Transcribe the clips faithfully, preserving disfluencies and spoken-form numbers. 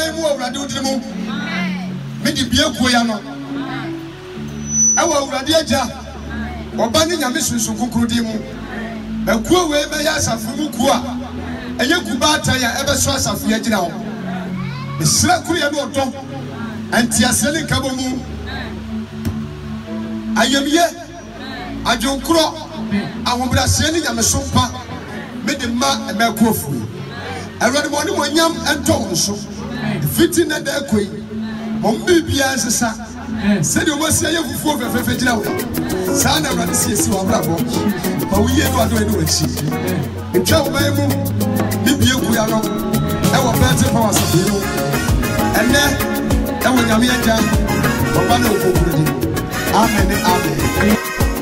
mu awurade odirimu me di bia kuya no ewa awurade agya oba ni nyame sunsun kokrodi mu ba kuo we be ya asafu mu kuo a eye kuba atan ya ebe so asafu ya gina ho esra kuya no odo anti asele nkabo mu ayemiye ajonkro awombrase ni nyame sompa me de ma eme kuofu awurade mo ni mo nyam ento so fiti na da koi mo bibia nsesa se de mo se ye fufu fefefe gina wo sa na awurade se esi wa brabo ma wo ye do ado eni wachi ntwa wo ban mu bibia kuya no e wo pete power so no ene e wo nyame agya baba na okokuru di amen amen.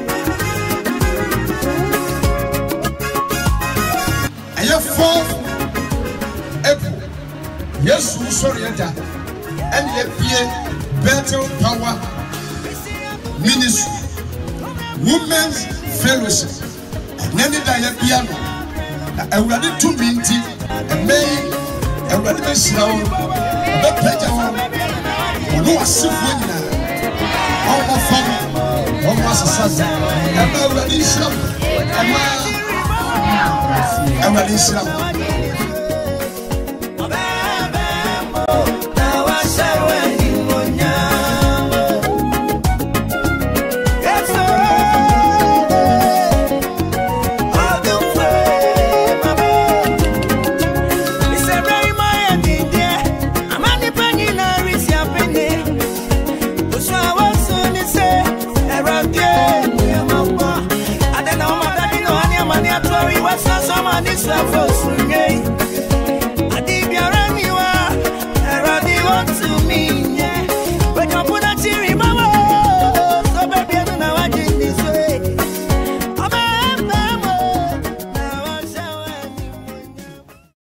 Aye fourth April yes we sorry enter and ye pie Battle Power Ministry Women's Fellowship and then the ye piano na awurade to minti emei awurade be sirawo be pleasure wo no asifu nyina all of fun all masasa ema awurade sirawo ema awurade sirawo This is